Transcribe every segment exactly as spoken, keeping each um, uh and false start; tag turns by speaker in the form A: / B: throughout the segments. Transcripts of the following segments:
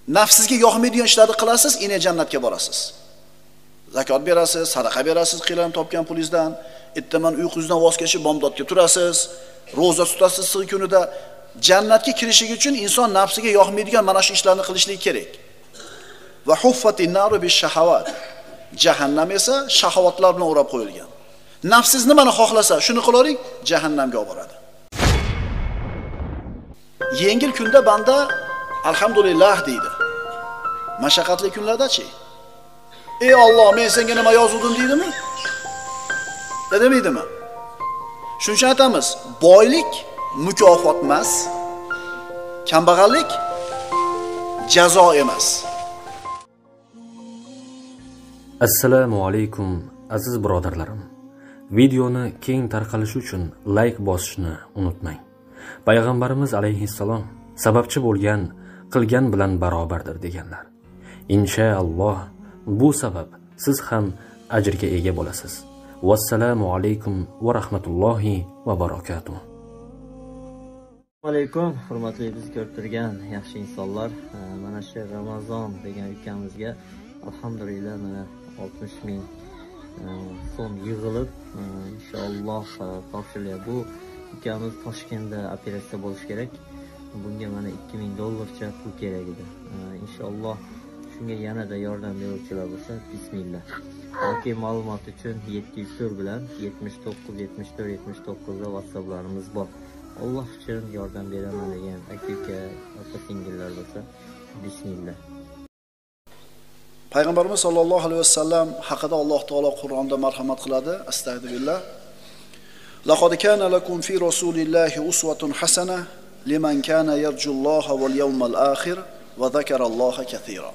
A: nafsizga yoqmaydigan ishlarni qilasiz, ina jannatga borasiz. Zakot berasiz, sadaqa berasiz, qilinib topgan pulingizdan, ertaman uyqungizdan voz kechib bomdodga turasiz, roza tutasiz sig'in kunida. Jannatga kirishligi uchun inson nafsiga yoqmaydigan mana shu ishlarni qilishligi kerak. Va huffatin naru bish-shahawat. Jahannam esa shahovatlar bilan o'rab qo'yilgan. Nafsiz nimani xohlasa, shuni qilavering, jahannamga olib boradi. Yengil kunda banda alhamdulillah deydi. Mashaqqatli kunlarda-chi? Ey Alloh, men senga nima yozuvdim deydimi? Dedemeydimi? Shuning uchun aytamiz, boylik mukofot emas, kambag'allik jazo emas.
B: Assalomu alaykum aziz birodarlarim. Videoni keng tarqalishi uchun like bosishni unutmang. Payg'ambarimiz alayhissalom sababchi bo'lgan qilgan bilan barobardir deganlar. Inshaalloh bu sabab siz ham ajrga ega bo'lasiz. Vassalomu alaykum va rahmatullohi va barakatuh.
C: Alaykum, hurmatli biz ko'rib turgan yaxshi insonlar, mana shu Ramazon degan ukamizga alhamdulillah mana oltmish ming so'm yig'ilib inshaalloh topshiriladi. Bu ukamiz Toshkentda operatsiya bo'lish kerak. Bunga mana ikki ming dollarcha pul kerak edi. Inshaalloh shunga yanada yordam beruvchilar bo'lsa, bismillah. Yoki ma'lumot uchun yetti yuz to'rt bilan yetmish to'qqiz yetmish to'rt yetmish to'qqiz da WhatsApplarimiz bor. Alloh uchun yordam beraman degan aka, opa-singillar bo'lsa, bismillah.
A: Payg'ambarimiz sollallohu alayhi vasallam haqida Alloh taolo Qur'onda marhamat qiladi. Astagfirullah. Laqad kana lakum fi rasulillahi uswatun hasana liman kana yarjulloha wal yawmal akhir va zakaralloha katira.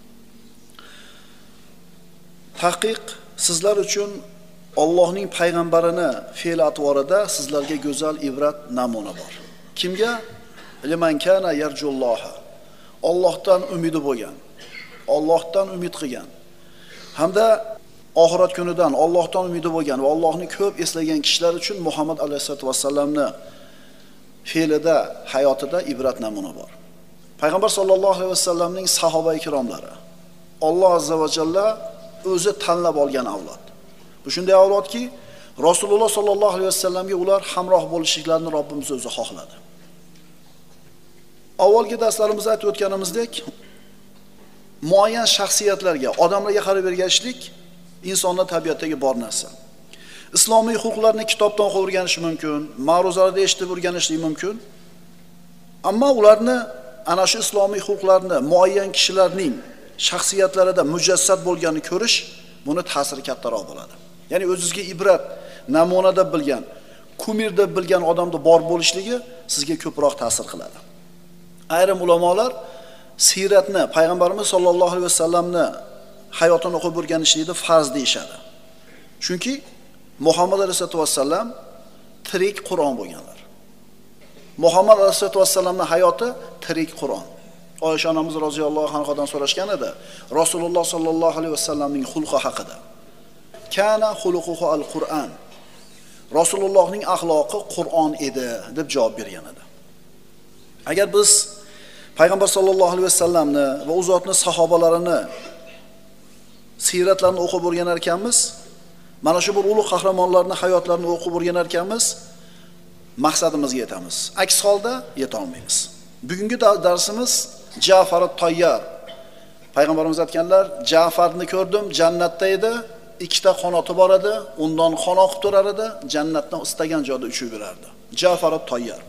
A: Tahqiq sizlar uchun Allohning payg'ambarini fe'l-atvorida sizlarga go'zal ibrat namuna bor. Kimga? Liman kana yarjulloha. Allohdan umidi bo'lgan, Allohdan umid qilgan, hamda oxirat kunidan Allohdan umidi bo'lgan va Allohni ko'p eslagan kishilar uchun Muhammad alayhisolatu vasallamni fe'lida, hayotida ibrat namuna bor. Payg'ambar sollallohu alayhi vasallamning sahoba ikromlari Alloh azza va jalla o'zi tanlab olgan avlod. Bu shunday avlodki, Rasululloh sollallohu alayhi vasallamga ular hamroh bo'lishliklarini Robbimiz o'zi xohladi. Avvalgi darslarimizda aytib o'tganimizdek, muayyan shaxsiyatlarga, odamlarga qarab ergashishlik insonning tabiatidagi bor narsa. Islomiy huquqlarni kitobdan o'qib o'rganish mumkin, ma'ruzalarda eshitib o'rganishlik mumkin. Ammo ularni ana shu islomiy huquqlarni muayyan kishilarning shaxsiyatlarida mujassad bo'lganini ko'rish buni ta'siri kattaroq bo'ladi. Ya'ni o'zingizga ibrat, namuna deb bilgan, kumir deb bilgan odamda bor bo'lishligi sizga ko'proq ta'sir qiladi. Ayrim ulamolar siratni, payg'ambarimiz sollallohu alayhi vasallamni hayotini o'qib o'rganishlikni farz deyshadi. Chunki Muhammad alayhisolatu vasallam tirik Qur'on bo'lganlar. Muhammad alayhisolatu vasallamning hayoti tirik Qur'on. Oysha onamiz roziyallohu anhodan so'rashgan edi, Rasululloh sollallohu alayhi vasallamning xulqi haqida. Kana xuluquhu al-Qur'an. Rasulullohning axloqi Qur'on edi deb javob bergan edi. Agar biz payg'ambar sollallohu alayhi vasallamni va u zotning sahobalarini siratlarini o'qib o'rganar ekanmiz, mana shu bir ulug' qahramonlarning hayotlarini o'qib o'rganar ekanmiz, maqsadimizga yetamiz. Aks holda yeta olmaymiz. Bugungi darsimiz Ja'far at-Tayyar. Payg'ambarimiz aytganlar, Ja'farni ko'rdim, jannatda edi, ikkita qanoti bor edi, undan qon oqib turar edi, jannatdan istagan joyda uchib yurardi. Ja'far at-Tayyar.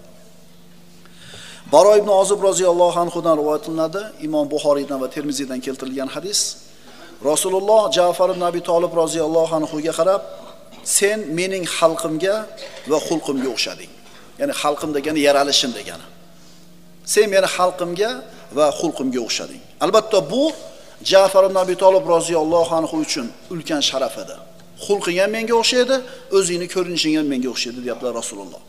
A: Baro ibn Ozib roziyallohu anhu dan rivoyat qilinadi, Imom Buxoriydan va Termiziydan keltirilgan hadis. Rasululloh Ja'far ibn Abi Talib roziyallohu anhu ga qarab, sen mening xalqimga va xulqimga o'xshading. Ya'ni xalqim degani yaralishim degani. Sen meni xalqimga va xulqimga o'xshading. Albatta bu Ja'far ibn Abi Talib roziyallohu anhu uchun ulkan sharaf edi. Xulqing ham menga o'xshaydi, o'zingni ko'rinishing ham menga o'xshaydi, deyaptilar Rasululloh.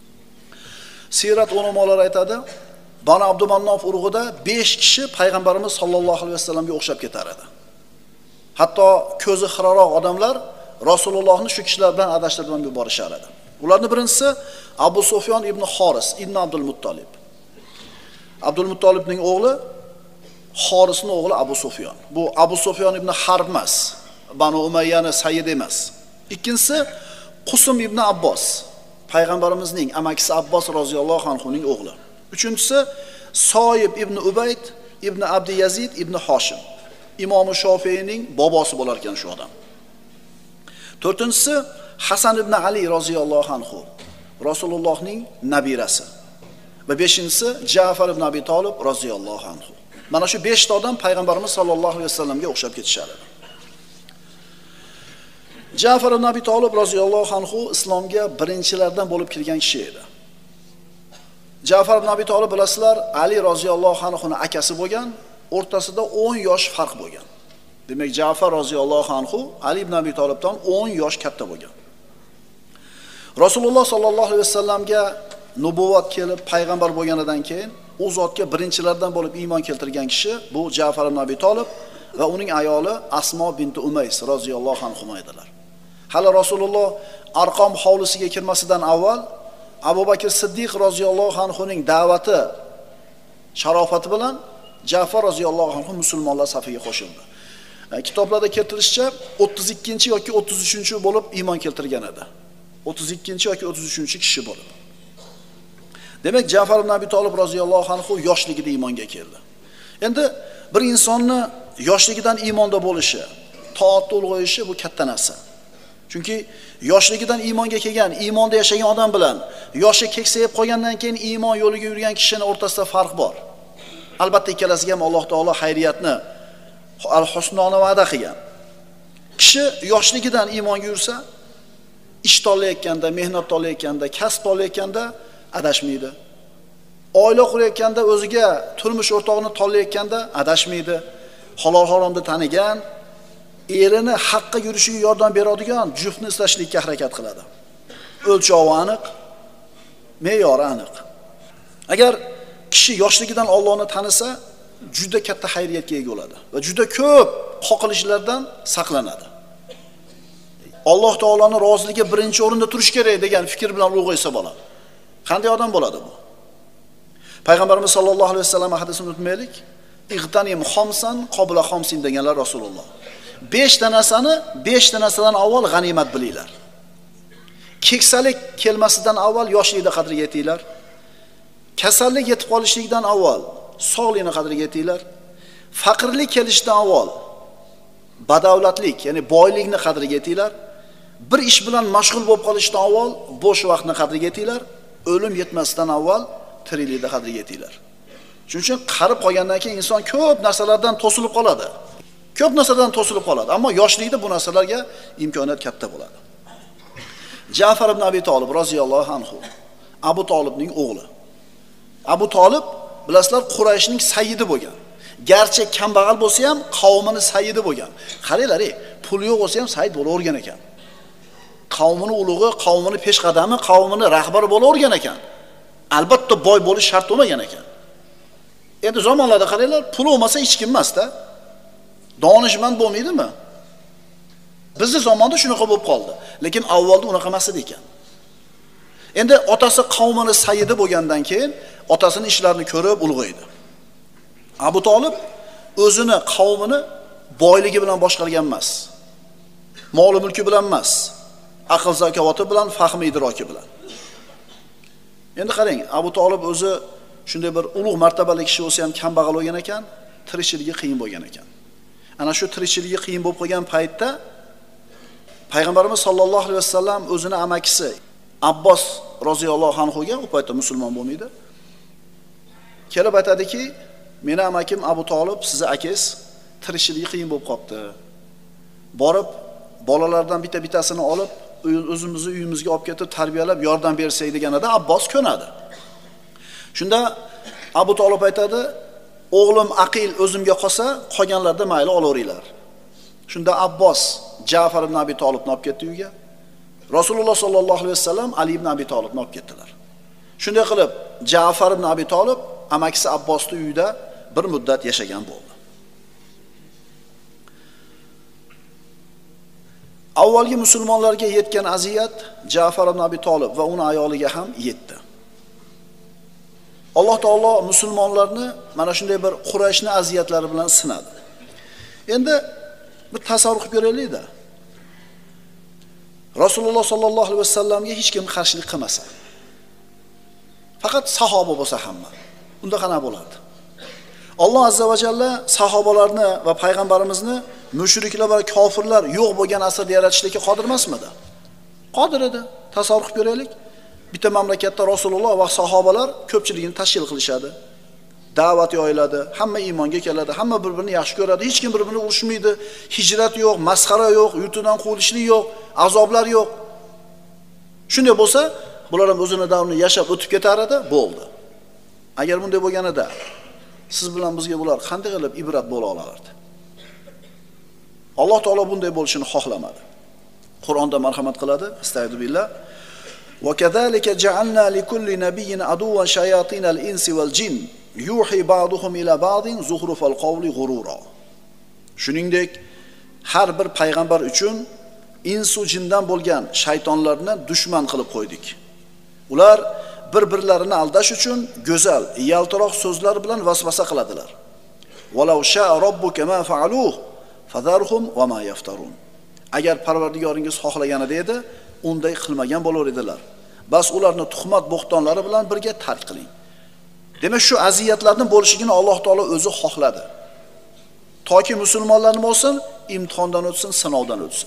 A: Sirat ulamolar aytadi, Banu Abdumannof urug'ida besh kishi payg'ambarimiz sollallohu alayhi vasallamga o'xshab ketar edi. Hatto ko'zi xiraroq odamlar Rasulullohni shu kishilar bilan adashtirib ham yuborishar edi. Ularning birinchisi Abu Sufyon ibn Xoris ibn Abdul Muttolib. Abdul Muttolibning o'g'li Xorisning o'g'li Abu Sufyon. Bu Abu Sufyon ibn Harb emas, Banu Umayyani sayyid emas. Ikkinchisi Qusum ibn Abbos, payg'ambarimizning amakisi Abbos roziyallohu anhuning o'g'li. Uchinchisi Soyib ibn Ubayd ibn Abdi Yazid ibn Hoshim, Imom Shofiyning bobosi bo'lar ekan shu odam. To'rtinchisi Hasan ibn Ali roziyallohu anhu, Rasulullohning nabirasi. Va beshinchisi Ja'far ibn Abi Talib roziyallohu anhu. Mana shu besh ta odam payg'ambarimiz sollallohu alayhi vasallamga o'xshab ketishadi. Ja'far ibn Abi Talib roziyallohu anhu islomga birinchilardan bo'lib kirgan kishi edi. Ja'far ibn Abi Talib bilasizlar, Ali roziyallohu anhuning akasi bo'lgan, o'rtasida o'n yosh farq bo'lgan. Demak, Ja'far roziyallohu anhu Ali ibn Abi Talibdan o'n yosh katta bo'lgan. Rasululloh sollallohu alayhi vasallamga nubuvat kelib payg'ambar bo'lganidan keyin u zotga birinchilardan bo'lib iymon keltirgan kishi bu Ja'far ibn Abi Talib va uning ayoli Asmo binti Umays roziyallohu anhu edilar. Hali Rasululloh Arqom hovlisiga kirmasidan avval Abu Bakr Siddiq roziyallohu anhuning da'vati sharofati bilan Ja'far roziyallohu anhu musulmonlar safiga qo'shildi. Kitoblarda keltirishicha o'ttiz ikkinchi yoki o'ttiz uchinchi bo'lib iymon keltirgan edi. o'ttiz ikkinchi yoki o'ttiz uchinchi kishi bo'lib. Demak, Ja'far ibn Abi Talib roziyallohu anhu yoshligida iymonga keldi. Endi bir insonni yoshligidan iymonda bo'lishi, toatda ulg'ayishi bu katta narsa. Chunki yoshligidan iymonga kelgan, iymonda yashagan odam bilan yoshi keksayib qolgandan keyin iymon yo'liga yurgan kishining o'rtasida farq bor. Albatta ikkalasiga ham Alloh taolo xayriyatni, al-husnoni va'da qilgan. Kishi yoshligidan iymonga yursa, ish tanlayotganda, mehnat tanlayotganda, kasb tanlayotganda adashmaydi. Oila qurayotganda, o'ziga turmush o'rtog'ini tanlayotganda adashmaydi. Halol haromni tanigan, erini haqqa yurishiga yordam beradigan juftni izlashlikka harakat qiladi. O'lchovi aniq, me'yori aniq. Agar kishi yoshligidan Allohni tanisa, juda katta xayriyatga ega bo'ladi va juda ko'p qoqilishlardan saqlanadi. Alloh taoloning roziligi birinchi o'rinda turish kerak degan fikr bilan ulg'aysa bola. Qanday odam bo'ladi bu? Payg'ambarimiz sollallohu alayhi vasallam hadisini unutmaylik. Ig'tanim xomsan qabla xomsin deganlar Rasululloh. besh ta narsani besh ta narsadan avval g'animat bilinglar. Keksalik kelmasidan avval yoshlikda qadriga yetinglar. Kasallik yetib qolishlikdan avval sog'likni qadriga yetinglar. Faqirlik kelishidan avval badavlatlik, ya'ni boylikni qadriga yetinglar. Bir ish bilan mashg'ul bo'lib qolishdan avval bo'sh vaqtni qadriga yetinglar. O'lim yetmasdan avval tiriklikda qadriga yetinglar. Shuning uchun qarib qolgandan keyin inson ko'p narsalardan to'silib qoladi. Ko'p narsalardan to'silib qoladi, ammo yoshlikda bu narsalarga imkoniyat katta bo'ladi. Ja'far ibn Abi Talib roziyallohu anhu Abu Talibning o'g'li. Abu Talib bilasizlar Qurayshning sayyidi bo'lgan. Garchi kambag'al bo'lsa ham qavmini sayyidi bo'lgan. Qaranglar, pul yo'q bo'lsa ham sayyid bo'lavergan ekan. Qavmini ulug'i, qavmini peshqadami, qavmini rahbari bo'lavergan ekan. Albatta boy bo'lish shart bo'lmagan ekan. Endi zamonlarda qaranglar, pul bo'lmasa hech kim emas-da. Donishmand bo'lmaydimi? Bizning zamonda shunaqa bo'lib qoldi. Lekin avvalda unaqa emas edi ekan. Endi otasi qavmini sayyidi bo'lgandan keyin otasining ishlarini ko'rib ulg'aydi. Abu Talib o'zini qavmini boyligi bilan boshqargan emas. Mol mulki bilan emas. Aql zakovati bilan, fahm idroki bilan. Endi qarang, Abu Talib o'zi shunday bir ulug' martabali kishi bo'lsa ham kambag'al bo'lgan ekan, tirikchiligi qiyin bo'lgan ekan. Ana shu tirikchiligi qiyin bo'lib qolgan paytda Payg'ambarimiz sollallohu alayhi vasallam o'zini amakisi Abbos roziyallohu anhuga, u paytda musulmon bo'lmaydi, kelib aytadiki, meni amakim Abu Talib, sizni akangiz tirikchiligi qiyin bo'lib qopti. Borib bolalardan bitta-bittasini olib, o'zimizni uyimizga olib ketib tarbiyalab yordam bersak deganida Abbos ko'nadi. Shunda Abu Talib aytadi, o'g'lim aqil o'zimga qolsa, qolganlarda mayli olaveringlar. Shunda Abbos Ja'far ibn Abi Talibni olib ketdi uyga. Rasululloh sollallohu alayhi vasallam Ali ibn Abi Talibni olib ketdilar. Shunday qilib Ja'far ibn Abi Talib amakisi Abbosning uyida bir muddat yashagan bo'ldi. Avvalgi musulmonlarga yetgan aziyat Ja'far ibn Abi Talib va uning ayoliga ham yetdi. Alloh taolo musulmonlarni mana shunday bir Qurayshning aziyatlari bilan sinadi. Endi bir tasavvur qilib ko'raylik-da. Rasululloh sollallohu alayhi vasallamga hech kim qarshilik qilmasa, faqat sahoba bo'lsa hamma, unda qanaqa bo'lardi? Alloh azza va jalla sahobalarni va payg'ambarimizni mushriklar va kofirlar yo'q bo'lgan asrda yaratishlikka qodir emasmidi? Qodir edi. Tasavvur qilib ko'raylik. Bitta mamlakatda Rasululloh va sahobalar ko'pchiligini tashkil qilishadi. Da'vat yoyiladi, hamma iymonga keladi, hamma bir-birini yaxshi ko'radi, hech kim bir-birini urushmaydi, hijrat yo'q, masxara yo'q, yurtidan quvilishlik yo'q, azoblar yo'q. Shunday bo'lsa, bular ham o'zini davrini yashab o'tib ketar edi, bo'ldi. Agar bunday bo'lganida, siz bilan bizga bular qanday qilib ibrat bo'la olardi? Alloh taolo bunday bo'lishini xohlamadi. Qur'onda marhamat qiladi, astagfirullah. Wa kadhalika ja'alna likulli nabiyyin aduwwan shayatinal insi wal jin yuhi ba'duhum ila ba'din zuhrufal qawli ghurura. Shuningdek, har bir payg'ambar uchun insu jindan bo'lgan shaytonlarni dushman qilib qo'ydik. Ular bir-birlarini aldash uchun go'zal, yaltiroq so'zlar bilan vasvasa qiladilar. Walau sha'a robbuka ma fa'aluhu fadharhum wa ma yaftarun. Agar Parvardigoringiz xohlaganida edi, unday qilmagan bo'lar edilar. Bas ularni tuhmat bo'xtonlari bilan birga tark qiling. Demak, shu aziyatlarning bo'lishigini Alloh taolo o'zi xohladi. Toki musulmonlar nima bo'lsin, imtihondan o'tsin, sinovdan o'tsin.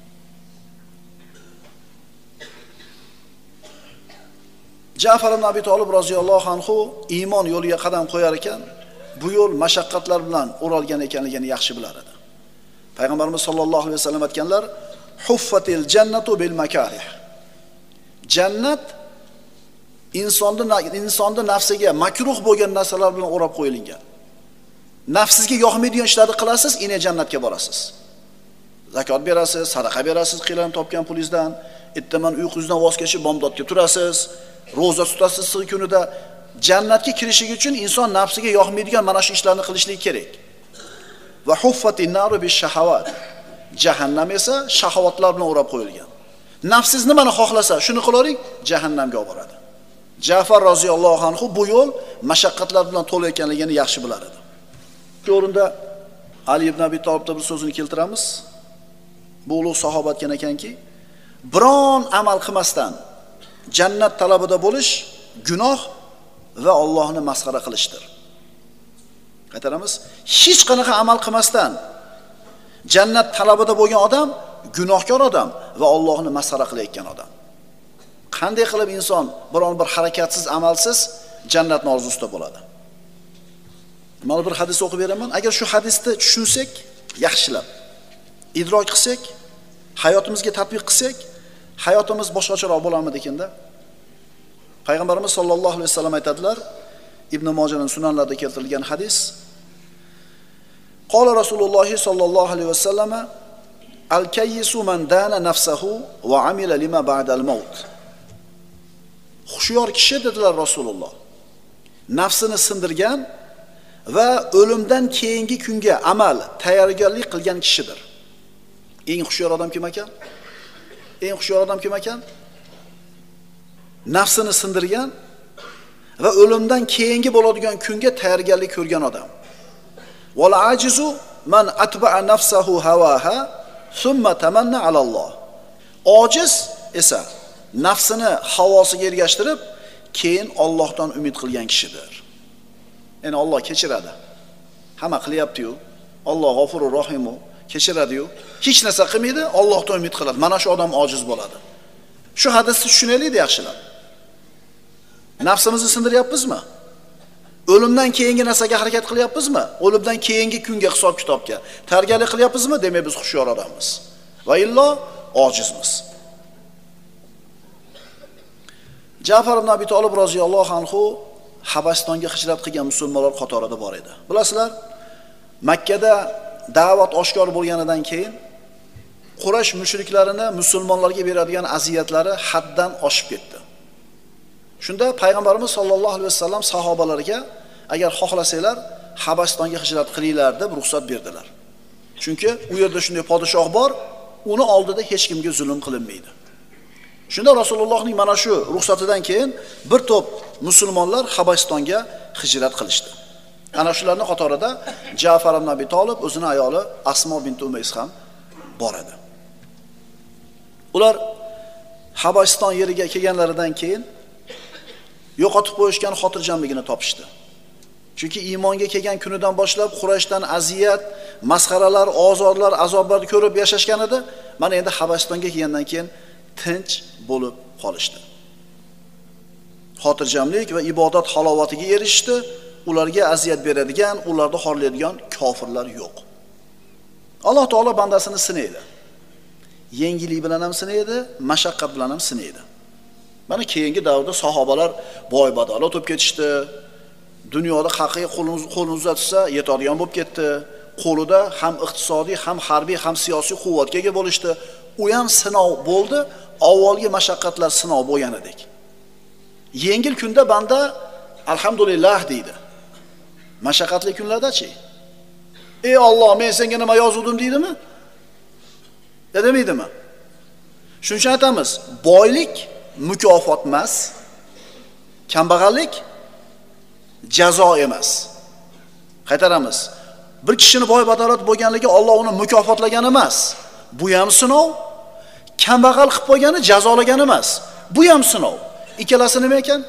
A: Ja'far ibn Abi Talib roziyallohu anhu iymon yo'liga qadam qo'yar ekan, bu yo'l mashaqqatlar bilan o'ralgan ekanligini yaxshi bilar edi. Payg'ambarimiz sollallohu alayhi vasallam aytganlar: "Huffatil jannatu bil makarih." Jannat insonning insonning nafsiga makruh bo'lgan narsalar bilan o'rab qo'yilgan. Nafsizga yoqmaydigan ishlarni qilasiz, ine jannatga borasiz. Zakot berasiz, sadaqa berasiz, qilan topgan pulingizdan, ertaman uyqungizdan voz kechib bomdodga turasiz, roza tutasiz siz kunida. Jannatga kirishligi uchun inson nafsiga yoqmaydigan mana shu ishlarni qilishligi kerak. Va huffatin naru bi shahawat. Jahannam esa shahovatlar bilan o'rab qo'yilgan. Nafsiz nimani xohlasa, shuni qilavering, jahannamga olib boradi. Ja'far roziyallohu anhu bu yo'l mashaqqatlar bilan to'la ekanligini yaxshi bilar edi. Shu o'rinda Ali ibn Abi Talibning bir so'zini keltiramiz. Bu ulug' sahoba aytgan ekanki, biron amal qilmasdan jannat talabida bo'lish gunoh va Allohni masxara qilishdir. Qaytaramiz, hech qanaqa amal qilmasdan jannat talabida bo'lgan odam gunohkor odam va Allohni masxara qilayotgan odam. Qanday qilib inson biron bir harakatsiz, amalsiz jannatning orzusida bo'ladi? Mana bir hadis o'qib beraman. Agar shu hadisni tushunsak, yaxshilab idrok qilsak, hayotimizga tatbiq qilsak, hayotimiz boshqacharoq bo'larmidi ekanda? Payg'ambarimiz sollallohu alayhi vasallam aytadilar, Ibn Mojaning sunanlarida keltirilgan hadis. Qala Rasululloh sollallohu alayhi vasallam: "Al-kayyisu man dana nafsahu va amila lima ba'da al-maut." Xushyor kishi dedilar Rasululloh, nafsini sindirgan va o'limdan keyingi kunga amal, tayyorgarlik qilgan kishidir. Eng xushyor odam kim ekan? Eng xushyor odam kim ekan? Nafsini sindirgan va o'limdan keyingi bo'ladigan kunga tayyorgarlik ko'rgan odam. Wal ajizu man atba'a nafsahu hawaha thumma tamanna ala Allah. Ojiz esa nafsini havosiga ergashtirib, keyin Allohdan umid qilgan kishidir. Ya'ni Alloh kechiradi. Hamma qilyapti-yu. Alloh G'ofurur Rohimu, kechiradi-yu. Hech narsa qilmaydi, Allohdan umid qiladi. Mana shu odam ojiz bo'ladi. Shu hadisni tushunaylik yaxshilab. Nafsimizni sindiryapmizmi? O'limdan keyingi narsaga harakat qilyapmizmi? O'limdan keyingi kunga hisob-kitobga tayyorgarlik qilyapmizmi? Demak biz xushyor odammiz. Va illo ojizmiz. Ja'far ibn Abi Talib roziyallohu anhu Habasistonga hijrat qilgan musulmonlar qatorida bor edi. Bilasizlar, Makkada da'vat oshkor bo'lganidan keyin Quraysh mushriklarini musulmonlarga beradigan aziyatlari haddan oshib ketdi. Shunda payg'ambarimiz sollallohu alayhi vasallam sahobalariga agar xohlasanglar Habasistonga hijrat qilinglar deb ruxsat berdilar. Chunki u yerda shunday podshoh bor, uni oldida hech kimga zulm qilinmaydi. Shunda Rasulullohning mana shu ruxsatidan keyin bir to'p musulmonlar Habasistonga hijrat qilishdi. Ana shularning qatorida Ja'far ibn Abi Talib, o'zining ayoli Asmo bint Umays ham bor edi. Ular Habasiston yeriga kelganlaridan keyin yo'qotib qo'yishgan xotirjamligini topishdi. Chunki iymonga kelgan kunidan boshlab Qurayshdan aziyat, masxaralar, ozorlar, azoblar ko'rib yashashgan edi. Mana endi Habasistonga kelgandan keyin tinch bo'lib qolishdi. Xotirjamlik va ibodat halovatiga erishdi. Ularga aziyat beradigan, ularni xorlaydigan kofirlar yo'q. Alloh taolo bandasini sinaydi. Yengillik bilan ham sinaydi, mashaqqat bilan ham sinaydi. Mana keyingi davrda sahobalar boy badavlat bo'lib ketishdi. Dunyoda haqiqiy qo'lini uzatsa yetadigan bo'lib ketdi. Qo'lida ham iqtisodiy, ham harbiy, ham siyosiy quvvatga ega bo'lishdi. U ham sinov bo'ldi. Avvalgi mashaqqatlar sinov bo'lgan edik. Yengil kunda banda alhamdulillah deydi. Mashaqqatli kunlarda-chi? Ey Alloh, men senga nima yozuvdim deydimi? Ya demaydimi? Shuning uchun aytamiz, boylik mukofot emas, kambag'allik jazo emas. Qaytaramiz. Bir kishini boy badavlat bo'lganligi Alloh uni mukofotlagan emas. Bu ham sinov. Kambag'al qilib qo'ygani jazolagan emas. Bu ham sinov. Ikkalasi nima ekan?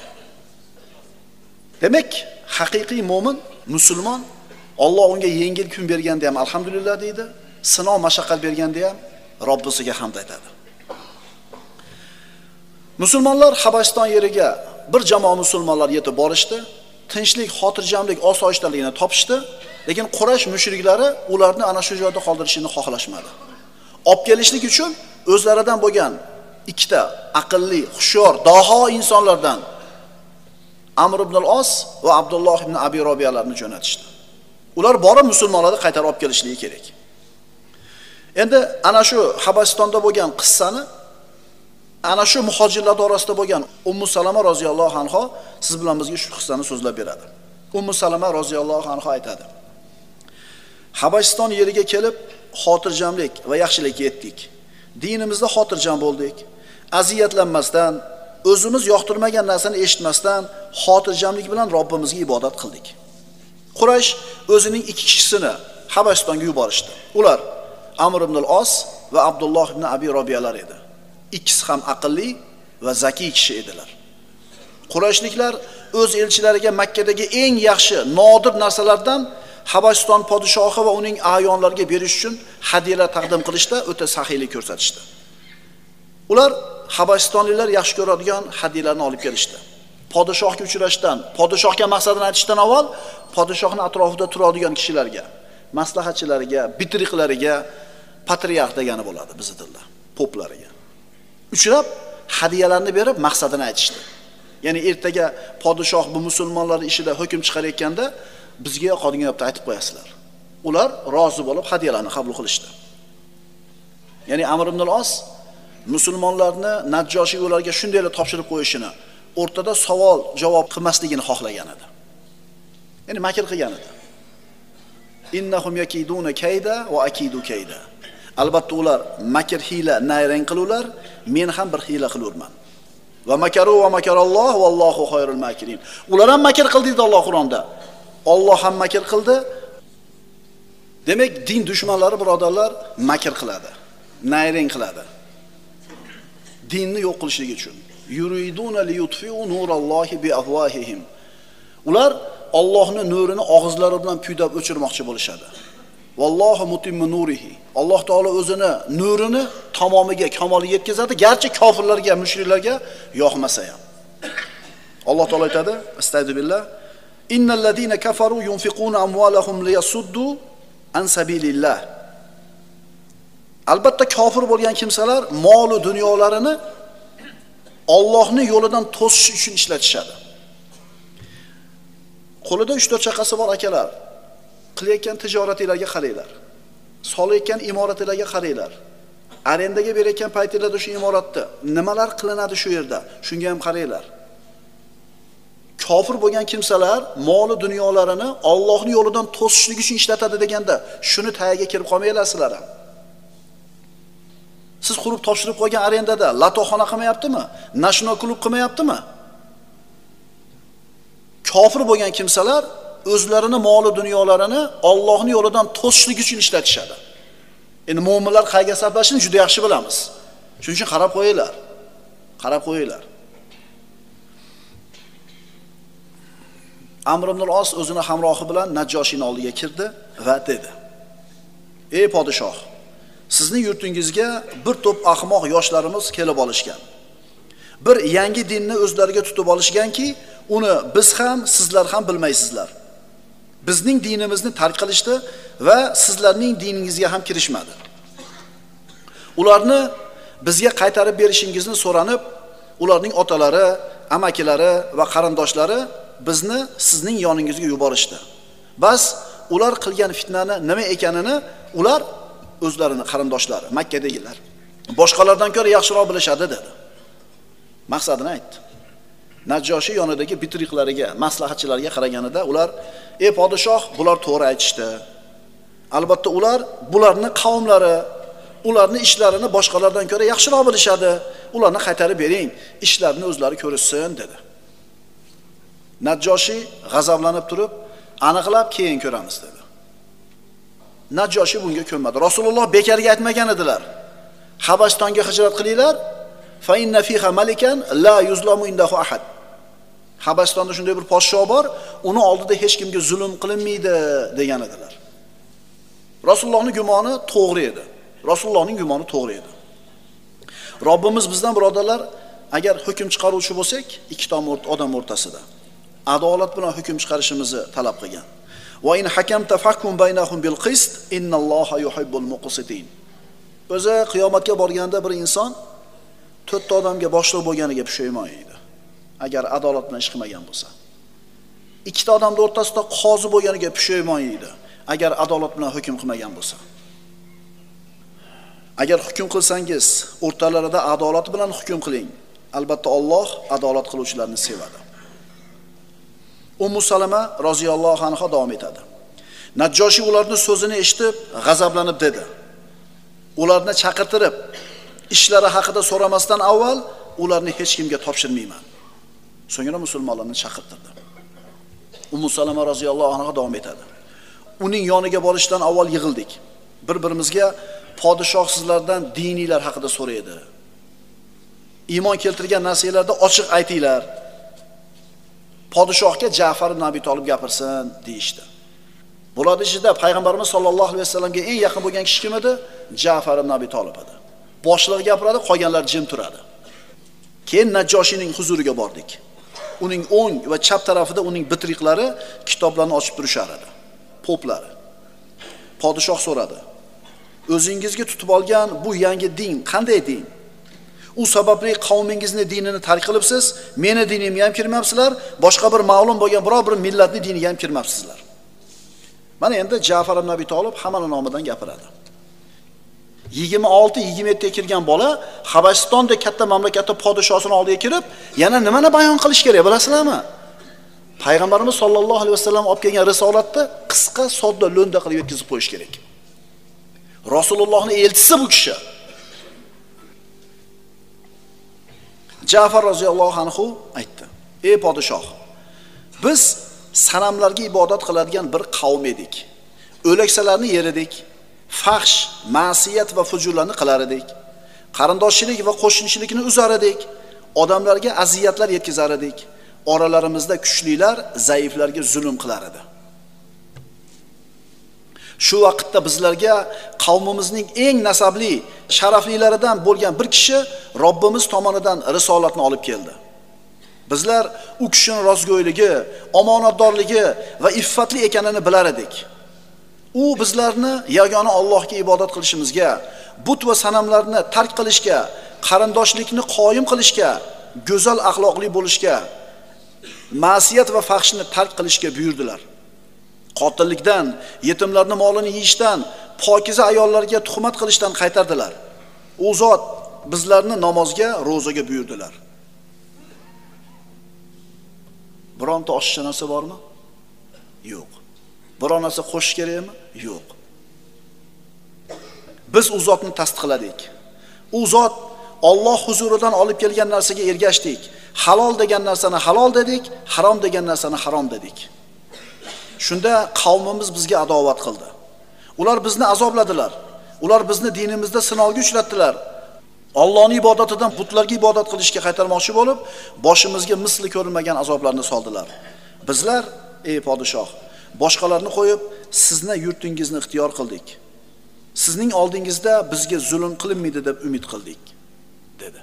A: Demak, haqiqiy mo'min, musulmon Alloh unga yengil kun berganda ham alhamdulillah deydi. Sinov mashaqqat berganda ham Robbisiga hamd aytadi. Musulmonlar Habasiston yeriga bir jamoa musulmonlar yetib borishdi. Tinchlik, xotirjamlik, osoyishtalikni topishdi, lekin Quraysh mushriklari ularni ana shu joyda qoldirishini xohlashmadi. Olib kelishlik uchun o'zlaridan bo'lgan ikkita aqlli, hushyor, daho insonlardan Amr ibn al-Os va Abdulloh ibn Abi Robiyalarni jo'natishdi. Ular borib musulmonlarni qaytarib olib kelishligi kerak. Endi ana shu Habasistonda bo'lgan qissani ana shu muhojirlar orasida bo'lgan Ummu Salama roziyallohu anha siz bilan bizga shu qissani so'zlab beradi. Ummu Salama roziyallohu anha aytadi: Habasiston yeriga kelib xotirjamlik va yaxshilikka yetdik. Dinimizda xotirjam bo'ldik. Aziyatlanmasdan, o'zimiz yoqtirmagan narsani eshitmasdan xotirjamlik bilan Robbimizga ibodat qildik. Quraysh o'zining ikki kishisini Habasistonga yuborishdi. Ular Amr ibn al-Os va Abdulloh ibn Abi Robiyalar edi. Ikkisi ham aqlli va zakiy kishi edilar. Qurayshliklar o'z elchilariga Makkadagi eng yaxshi, nodir narsalardan Habasiston podshohi va uning ayonlariga berish uchun hadiyalar taqdim qilishda o'ta saxiylik ko'rsatishdi. Ular Habasistonliklar yaxshi ko'radigan hadiyalarni olib kelishdi. Podshohga uchrashdan, podshohga maqsadini aytishdan avval podshohning atrofida turadigan kishilarga, maslahatchilariga, bitriqlariga patriarx degani bo'ladi bizning tilda, poplariga uchrab hadiyalarni berib maqsadini aytishdi. Ya'ni ertaga podshoh bu musulmonlar ishida hukm chiqarayotganda bizga yoqadigan gapni aytib qo'yasizlar. Ular rozi bo'lib hadiyalarni qabul qilishdi. Ya'ni Amr ibn al-Os musulmonlarni Najjoshiy ularga shundaylar topshirib qo'yishini, o'rtada savol javob qilmasligini xohlagan edi. Ya'ni makr qilgan edi. Innahum yakiduna kayda va akidu kayda. Albatta ular makr hiyla nayrang qilurlar, men ham bir hiyla qilurman. Va makaru va makaralloh vallohu xoyrul makirin. Ular ham makr qildi dedi Alloh Qur'onda. Alloh ham makr qildi. Demak, din dushmanlari birodarlar makr qiladi, nayrang qiladi. Dinni yo'q qilishlik uchun. Yuriduna liyutfi'u nurallohi bi afwahihim. Ular Allohning nurini og'izlari bilan kuydab o'chirmoqchi bo'lishadi. Vallohu mutimmu nurihi. Alloh taolo o'zini nurini tamomiga, kamoliga yetkazadi, garchi kofirlarga, mushriklarga yoqmasa ham. Alloh taolo aytadi: Astagfirullah. Innal ladina kafaru yunfiquna amwalahum liyasuddu an sabilillah. Albatta kofir bo'lgan kimsalar mol va dunyolarini Allohning yo'lidan to'sish uchun ishlatishadi. Qo'lida uch to'rt chaqasi bor akalar, qilayotgan tijoratinglarga qaranglar. Solayotgan imoratinglarga qaranglar. Arendaga berayotgan paytinglarda shu imoratda nimalar qilinadi shu yerda, shunga ham qaranglar. Kofir bo'lgan kimsalar mol va dunyolarini Allohning yo'lidan to'sishlik uchun ishlatadi deganda, shuni tagiga kirib qolmaylasizlar ham. Siz qurib topshirib qo'ygan arendada latoxona qilmayaptimi? Nashno klub qilmayaptimi? kofir bo'lgan kimsalar o'zlarini moli dunyolarini Allohning yo'lidan to'sishlik uchun ishlatishadi. Endi mu'minlar qayga sarflashini juda yaxshi bilamiz. Shuning uchun qarab qo'yinglar. Qarab qo'yinglar. Amr ibn al-Os o'zini hamrohi bilan Najjoshiyning oldiga kirdi va dedi: "Ey podshoh, sizning yurtingizga bir to'p ahmoq yoshlarimiz kelib olishgan. Bir yangi dinni o'zlariga tutib olishganki, uni biz ham, sizlar ham bilmaysizlar. Bizning dinimizni tark qilishdi va sizlarning diningizga ham kirishmadi. Ularni bizga qaytarib berishingizni so'ranib, ularning otalari, amakilari va qarindoshlari bizni sizning yoningizga yuborishdi. Bas ular qilgan fitnani nima ekanini ular o'zlarini qarindoshlari, Makkadagilar boshqalardan ko'ra yaxshiroq bilishadi" dedi. Maqsadini aytdi. Najjoshi yonidagi bitriqlariga, maslahatchilarga qaraganida ular: "Ey podshoh, bular to'g'ri aytishdi. Albatta ular bularni qavmlari, ularni ishlarini boshqalardan ko'ra yaxshiroq bilishadi. Ularni qaytarib bering, ishlarini o'zlari ko'rishsin" dedi. Najjoshi g'azablanib turib, "Aniqlab keyin ko'ramiz" dedi. Najjoshi bunga ko'nmadi. Rasululloh bekarga aytmagan edilar: "Habastonga hijrat qilinglar, fa inna fiha malikan la yuzlamu indahu ahad." Habastonda shunday bir podshoh bor, uni oldida hech kimga zulm qilinmaydi degan edilar. Rasulullohning gumoni to'g'ri edi. Rasulullohning gumoni to'g'ri edi. Robbimiz bizdan birodarlar, agar hukm chiqaruvchi bo'lsak, ikki tomon odam o'rtasida adolat bilan hukm chiqarishimizni talab qilgan. Va in hakamta fahkum baynahum bil qist innalloha yuhibbul muqsitin. O'zi qiyomatga borganda bir inson to'rtta odamga boshliq bo'lganiga pushaymon edi, agar adolat bilan ish qilmagan bo'lsa. Ikkita odamning o'rtasida qozi bo'lganiga pushaymon edi, agar adolat bilan hukm qilmagan bo'lsa. Agar hukm qilsangiz, o'rtalarida adolat bilan hukm qiling. Albatta Alloh adolat qiluvchilarni sevadi. Ummu Salama roziyallohu anha davom etadi. Najjoshi ularning so'zini eshitib, g'azablanib dedi: "Ularni chaqirtirib, ishlari haqida so'ramasdan avval ularni hech kimga topshirmayman." So'ngra musulmonlarni chaqirtirdi. Ummu Salama roziyallohu anha davom etadi. Uning yoniga borishdan avval yig'ildik. Bir-birimizga podshoh sizlardan diniylar haqida so'raydi. Iymon keltirgan narsalarda ochiq aytinglar. Podshohga Ja'far ibn Abi Talib gapirsin deyishdi. Bular ichida payg'ambarimiz sollallohu alayhi vasallamga eng yaqin bo'lgan kishi kim edi? Ja'far ibn Abi Talib edi. Boshlig'i gapiradi, qolganlar jim turadi. Keyin Najjoshining huzuriga bordik. Uning o'ng va chap tarafida uning bitriqlari kitoblarni ochib turishar edi. Poplari. Podshoh so'radi: "O'zingizga tutib olgan bu yangi din qanday din? U sababli qavmingizni dinini tark qilibsiz, meni dinimga ham kirmabsizlar, boshqa bir ma'lum bo'lgan biror bir millatning diniga ham kirmabsizlar." Mana endi Ja'far ibn Abi Talib hammaning nomidan gapiradi. yigirma olti yigirma yetti ga kirgan bola Habastonda katta mamlakatda podshosining oldiga kirib, yana nimani bayon qilish kerak, bilasizlarmi? Payg'ambarimiz sollallohu alayhi vasallam olib kelgan risolatni qisqa, sodda, lo'nda qilib yetkazib qo'yish kerak. Rasulullohning elchisi bu kishi. Ja'far roziyallohu anhu aytdi: "Ey podshoh, biz sanamlarga ibodat qiladigan bir qavm edik. O'laksalarni yer edik, fahsh, ma'siyat va fujurlarni qilar edik. Qarindoshchilik va qo'shnichilikni uzar edik. Odamlarga aziyatlar yetkazar edik. Oralarimizda kuchlilar zaiflarga zulm qilar edi. Shu vaqtda bizlarga qavmimizning eng nasabli, sharaflilaridan bo'lgan bir kishi Robbimiz tomonidan risolatni olib keldi. Bizlar u kishining rostgo'yligi, omonatdorligi va iffatli ekanini bilar edik. U bizlarni yagona Allohga ibodat qilishimizga, but va sanamlarni tark qilishga, qarindoshlikni qoyim qilishga, go'zal axloqli bo'lishga, ma'siyat va fahshni tark qilishga buyurdilar. Qotillikdan, yetimlarning molini yeyishdan, pokiza ayollarga tuhmat qilishdan qaytardilar. U zot bizlarni namozga, ro'zaga buyurdilar." Bironta oshiqcha narsa bormi? Yo'q. Biron narsa qo'shish kerakmi? Yo'q. Biz u zotni tasdiqladik. U zot Alloh huzuridan olib kelgan narsaga ergashdik Halol degan narsani halol dedik, harom degan narsani harom dedik. Shunda qavmimiz bizga adovat qildi. Ular bizni azobladilar. Ular bizni dinimizda sinovga uchratdilar. Allohning ibodatidan butlarga ibodat qilishga qaytarmoqchi bo'lib, boshimizga misli ko'rilmagan azoblarni soldilar. Bizlar, ey podshoh, boshqalarni qo'yib, sizni yurtingizni ixtiyor qildik. Sizning oldingizda bizga zulm qilinmaydi deb umid qildik, dedi.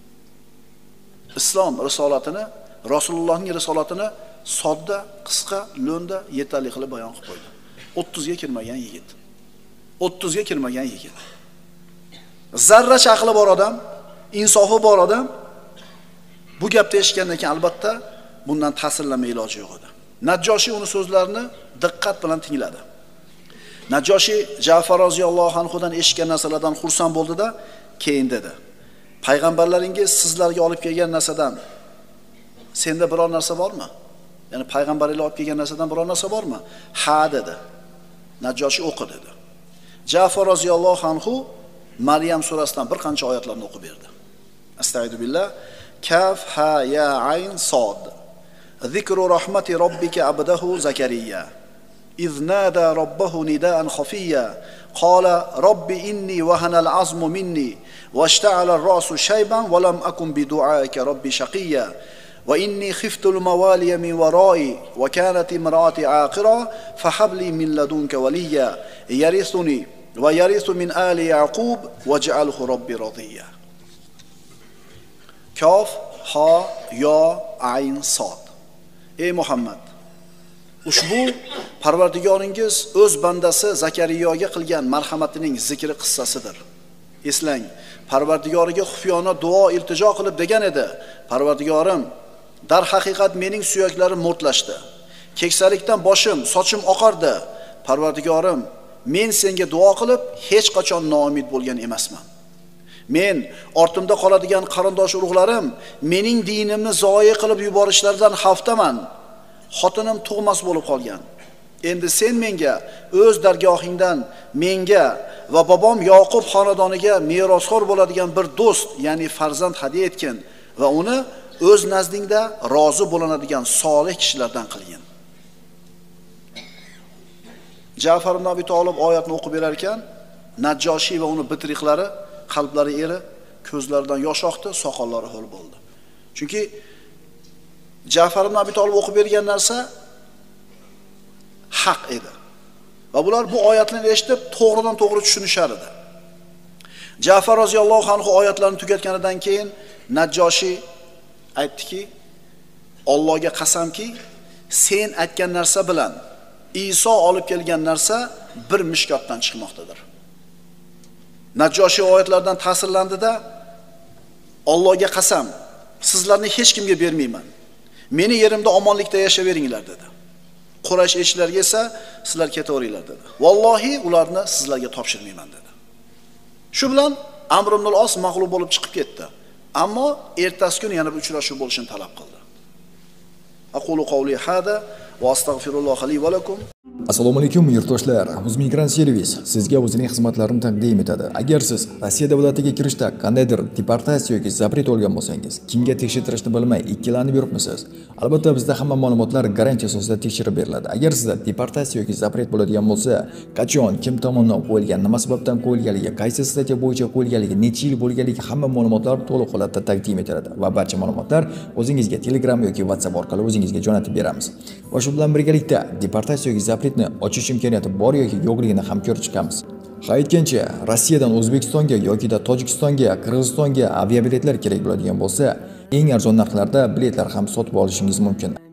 A: Islom risolatini, Rasulullohning risolatini sodda, qisqa, lo'nda, yetarli qilib bayon qilib qo'ydi. o'ttiz ga kirmagan yigit. o'ttiz ga kirmagan yigit. Zarracha aqli bor odam, insofi bor odam bu gapni eshitgandan keyin albatta bundan ta'sirlanma iloji yo'q edi. Najjoshi uni so'zlarini diqqat bilan tingladi. Najjoshi Ja'far roziyallohu anhu dan eshitgan narsalardan xursand bo'ldi-da, keyin dedi: "Payg'ambarlaringiz sizlarga olib kelgan narsadan senda biror narsa bormi? Ya'ni payg'ambarlar olib kelgan narsadan biror narsa bormi?" "Ha" dedi. Najjoshi o'qi dedi. Ja'far roziyallohu anhu Maryam surasidan bir qancha oyatlarni o'qib berdi. Astagfiru billah. Kaf ha ya ayn sod. Zikru rahmati robbika abdahu Zakariya. إذ نادى ربه نداء خفيا قال رب إني وهن العظم مني واشتعل الرأس شيبا ولم أكن بدعائك رب شقيا وإني خفت الموالي من ورائي وكانت امرأتي عاقرا فهب لي من لدنك وليا يرثني ويرث من آل يعقوب واجعله ربي رضيا. كاف ها يا عين صاد. Ey Muhammad, ushbu Parvardigoringiz o'z bandasi Zakariyoga qilgan marhamatining zikri qissasidir. Eslang, Parvardigoriga xufiyona duo iltijo qilib degan edi: "Parvardigorim, dar haqiqat mening suyaklarim mo'rtlashdi. Keksalikdan boshim, sochim oqardi. Parvardigorim, men senga duo qilib hech qachon noumid bo'lgan emasman. Men ortimda qoladigan qarindosh urug'larim mening dinimni zoyi qilib yuborishlaridan xavfdaman. Xotinim tug'mas bo'lib qolgan. Endi sen menga o'z dargohingdan menga va bobom Yoqub xonadoniga merosxo'r bo'ladigan bir do'st, ya'ni farzand hadya etgin va uni o'z nazdingda rozi bo'linadigan solih kishilardan qilgin." Ja'far ibn Abi Talib oyatni o'qib berar ekan, Najjoshi va uni bitriqlari qalblari eri, ko'zlaridan yosh oqdi, soqollari ho'l bo'ldi. Chunki Ja'far ibn Abi Talib o'qib bergan narsa haq edi. Va bular bu oyatlarni eshitib to'g'ridan to'g'ri tushunishar edi. Ja'far roziyallohu anhu oyatlarni tugatganidan keyin Najjoshi aytdiki: "Allohga qasamki, sen aytgan narsa bilan Iso olib kelgan narsa bir mishkotdan chiqmoqdadir." Najjoshi oyatlardan ta'sirlandi-da, "Allohga qasam, sizlarni hech kimga bermayman. Meni yerimda omonlikda yashayveringlar" dedi. Quraysh elchilariga esa "Sizlar ketaveringlar" dedi. "Vallohi ularni sizlarga topshirmayman" dedi. Shu bilan Amr ibn al-Os mag'lub bo'lib chiqib ketdi. Ammo ertasi kuni yana bir uchrashuv bo'lishini talab qildi. Aqulu qawli hada va astagfirulloh li va lakum.
D: Assalomu alaykum yurtdoshlar. Uzmigran servis sizga o'zining xizmatlarini taqdim etadi. Agar siz Rossiya davlatiga kirishda qandaydir deportatsiya yoki zapret olgan bo'lsangiz, kimga tekshirtirishni bilmay ikkilanib yuribmisiz? Albatta bizda hamma ma'lumotlar garantiya asosida tekshirib beriladi. Agar sizda deportatsiya yoki zapret bo'ladigan bo'lsa, qachon, kim tomonidan qo'yilgan, nima sababdan qo'yilganligi, qaysi statiya bo'yicha qo'yilganligi, necha yil bo'lganligi hamma ma'lumotlar to'liq holatda taqdim etiladi va barcha ma'lumotlar o'zingizga Telegram yoki WhatsApp orqali o'zingizga jo'natib beramiz. Va shu bilan birgalikda deportatsiya yoki zapretni ochish imkoniyati bor yoki yo'qligini ham ko'rib chiqamiz. Ha aytgancha, Rossiyadan O'zbekistonga yoki da Tojikistonga, Qirg'izistonga aviabiletlar kerak bo'ladigan bo'lsa, eng arzon narxlarda biletlar ham sotib olishingiz mumkin.